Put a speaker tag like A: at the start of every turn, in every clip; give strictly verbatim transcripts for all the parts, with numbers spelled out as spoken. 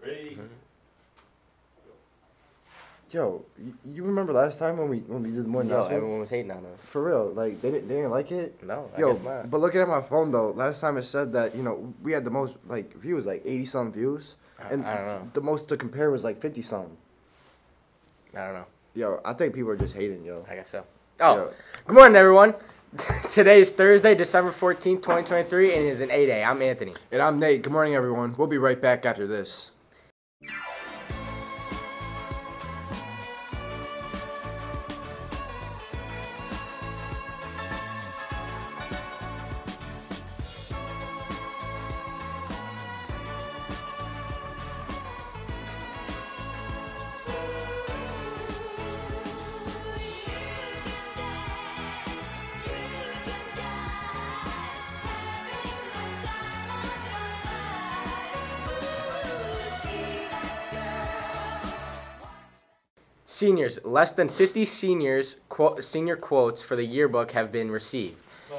A: Three.
B: Yo, you, you remember last time when we when we did the morning
C: Yo,
B: announcements?
C: everyone was hating on us.
B: For real, like they didn't they didn't like it.
C: No, I
B: Yo,
C: guess not.
B: but looking at my phone though, last time it said that you know we had the most like views, like eighty some views,
C: I,
B: and
C: I don't know.
B: the most to compare was like fifty some.
C: I don't know.
B: Yo, I think people are just hating, yo.
C: I guess so. Oh,
B: Yo.
C: Good morning, everyone. Today is Thursday, December fourteenth, twenty twenty-three, and it is an eight A. I'm Anthony.
B: And I'm Nate. Good morning, everyone. We'll be right back after this.
C: Seniors, less than fifty seniors quote, senior quotes for the yearbook have been received.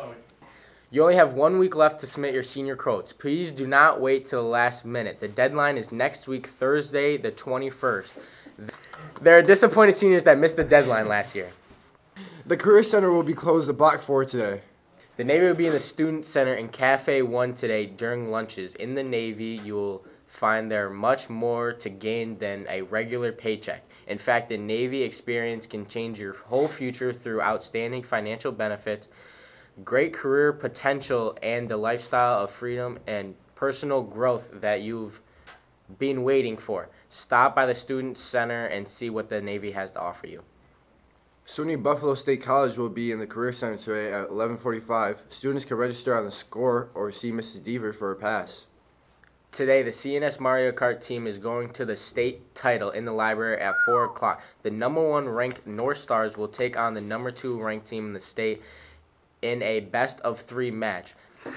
C: You only have one week left to submit your senior quotes. Please do not wait till the last minute. The deadline is next week, Thursday, the twenty-first. There are disappointed seniors that missed the deadline last year.
B: The Career Center will be closed at Block four today.
C: The Navy will be in the Student Center in Cafe one today during lunches. In the Navy, you will find there much more to gain than a regular paycheck. In fact, the Navy experience can change your whole future through outstanding financial benefits, great career potential, and the lifestyle of freedom and personal growth that you've been waiting for. Stop by the Student Center and see what the Navy has to offer you.
B: S U N Y Buffalo State College will be in the Career Center today at eleven forty-five. Students can register on the score or see Missus Deaver for a pass.
C: Today, the C N S Mario Kart team is going to the state title in the library at four o'clock. The number one ranked North Stars will take on the number two ranked team in the state in a best of three match.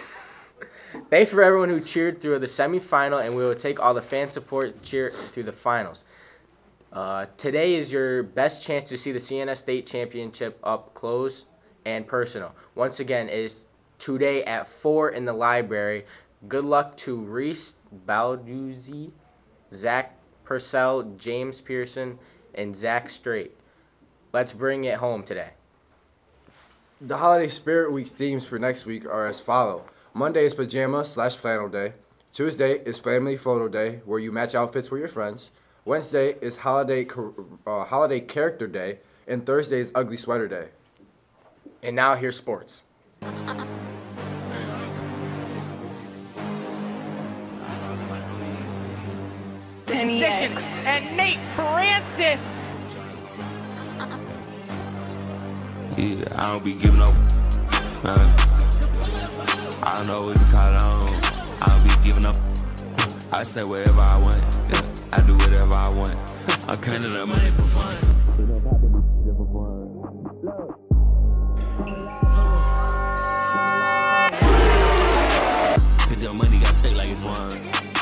C: Thanks for everyone who cheered through the semifinal, and we will take all the fan support cheer through the finals. Uh, today is your best chance to see the C N S State Championship up close and personal. Once again, it is today at four in the library. Good luck to Reese Balduzzi, Zach Purcell, James Pearson, and Zach Strait. Let's bring it home today.
B: The Holiday Spirit Week themes for next week are as follow. Monday is Pajama slash Flannel Day. Tuesday is Family Photo Day, where you match outfits with your friends. Wednesday is Holiday uh, Holiday Character Day. And Thursday is Ugly Sweater Day.
C: And now here's sports.
D: And Nate Francis.
E: Yeah, I don't be giving up. Uh, I don't know what to call it. I don't, I don't be giving up. I say whatever I want. Yeah, I do whatever I want. I'm counting up money for fun. Cause your money got take like it's one.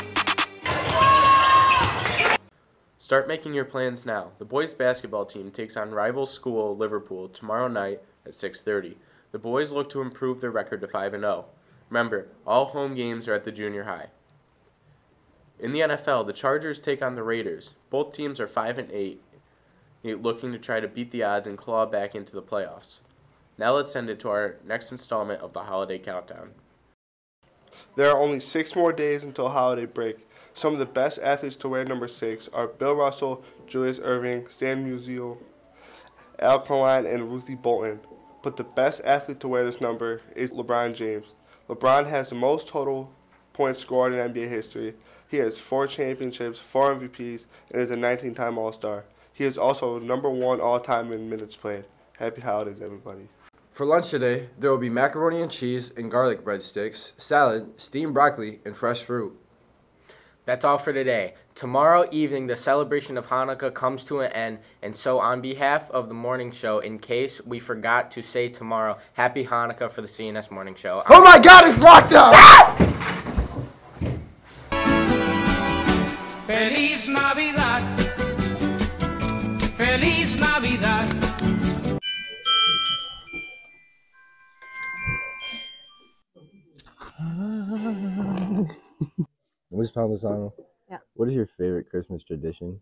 F: Start making your plans now. The boys basketball team takes on rival school Liverpool tomorrow night at six thirty. The boys look to improve their record to five and oh. Remember, all home games are at the junior high. In the N F L, the Chargers take on the Raiders. Both teams are five and eight, looking to try to beat the odds and claw back into the playoffs. Now let's send it to our next installment of the Holiday Countdown.
G: There are only six more days until holiday break. Some of the best athletes to wear number six are Bill Russell, Julius Erving, Stan Musial, Al Kaline, and Ruthie Bolton. But the best athlete to wear this number is LeBron James. LeBron has the most total points scored in N B A history. He has four championships, four M V Ps, and is a nineteen-time All-Star. He is also number one all-time in minutes played. Happy holidays, everybody.
B: For lunch today, there will be macaroni and cheese and garlic breadsticks, salad, steamed broccoli, and fresh fruit.
C: That's all for today. Tomorrow evening, the celebration of Hanukkah comes to an end, and so on behalf of the morning show, in case we forgot to say tomorrow, Happy Hanukkah for the C N S Morning Show.
B: Oh my God, it's locked up!
D: Feliz Navidad. Feliz Navidad.
B: We just found the song.
A: Yes.
B: What is your favorite Christmas tradition?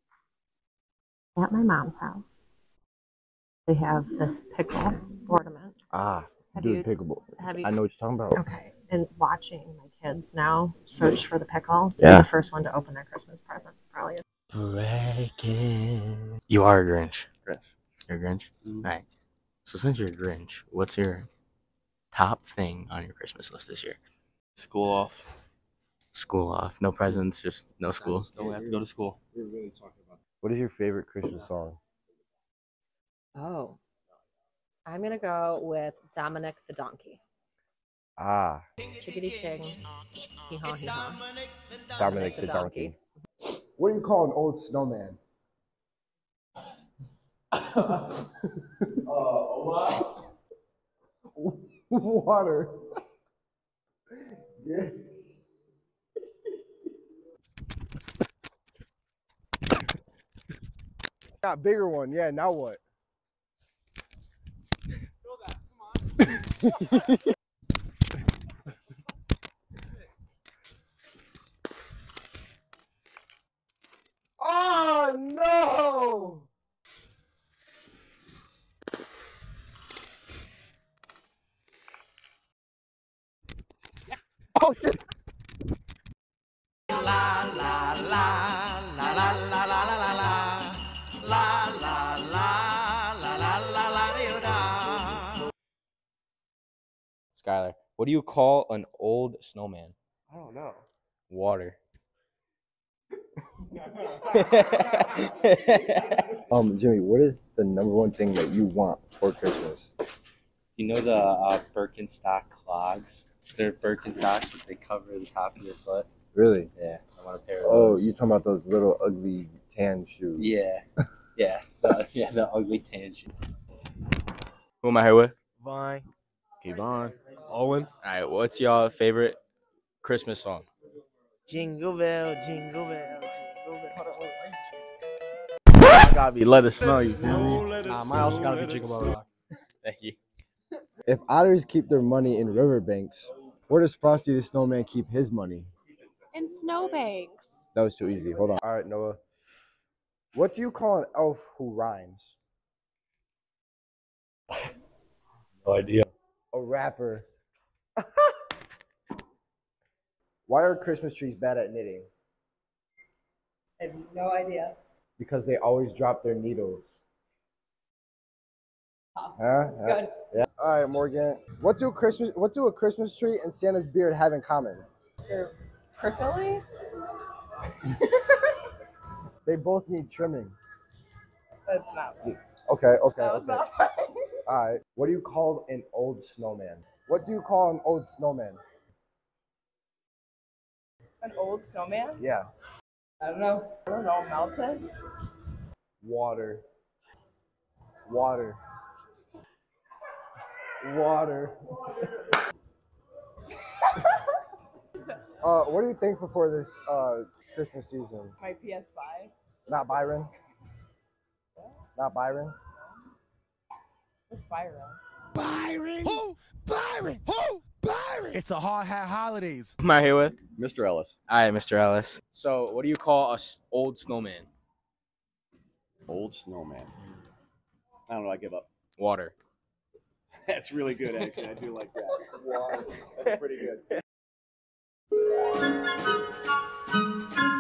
A: At my mom's house, they have this pickle ornament.
B: Ah,
A: Have
B: do
A: you-
B: pickleball.
A: Have you?
B: I know what you're talking about.
A: Okay. And watching my kids now search for the pickle to
B: Yeah.
A: be the first one to open their Christmas present. Probably.
C: Breaking. You are a Grinch.
B: Grinch.
C: You're a Grinch?
B: Mhm.
C: All right. So since you're a Grinch, what's your top thing on your Christmas list this year?
H: School off.
C: School off. No presents, just no school.
H: Don't have to go to school.
B: What is your favorite Christmas song?
A: Oh. I'm gonna go with Dominic the Donkey.
B: Ah,
A: Chickadee ching. Hee haw hee haw.
B: Dominic the Donkey. What do you call an old snowman?
H: Uh, what?
B: Water. Yeah. Got bigger one. Yeah, now what? Oh no! Oh shit!
H: Skylar, what do you call an old snowman?
G: I don't know.
H: Water.
B: Um, Jimmy, what is the number one thing that you want for Christmas?
H: You know the uh, Birkenstock clogs? They're Birkenstocks, but they cover the top of your foot.
B: Really?
H: Yeah, I want a pair of
B: Oh,
H: those.
B: you talking about those little ugly tan shoes?
H: Yeah, yeah, the, yeah, the ugly tan shoes. Who am I here with?
I: Vine.
H: Keep on.
I: Owen.
H: All right, what's your favorite Christmas song?
I: Jingle bell, jingle bell, jingle bell. Hold on, hold on. I gotta be Let It Snow, you feel me? Nah, my house gotta be Jingle Bell Rock.
H: Thank you.
B: If otters keep their money in riverbanks, where does Frosty the Snowman keep his money?
A: In snowbanks.
B: That was too easy. Hold on. All right, Noah. What do you call an elf who rhymes?
H: No idea.
B: A rapper. Why are Christmas trees bad at knitting?
A: I have no idea.
B: Because they always drop their needles.
A: Oh,
B: Huh?
A: that's
B: Huh?
A: good.
B: Yeah. All right, Morgan. What do Christmas? What do a Christmas tree and Santa's beard have in common?
A: They're prickly.
B: They both need trimming.
A: That's not right.
B: Okay. Okay.
A: That was
B: okay.
A: not right.
B: All right. What do you call an old snowman? What do you call an old snowman?
J: An old snowman?
B: Yeah.
J: I don't know. I don't know. Melted?
B: Water. Water. Water. uh, what are you thankful for this uh, Christmas season?
J: My P S five?
B: Not Byron. Not Byron.
J: What's Byron?
K: Byron? Who? Byron? Who? Byron? It's a hard hat holidays.
H: Who am I here with?
I: Mister Ellis.
H: All right, Mister Ellis. So, what do you call a s- old snowman?
I: Old snowman. I don't know. I give up.
H: Water.
I: That's really good, actually. I do like that. Wow. That's pretty good.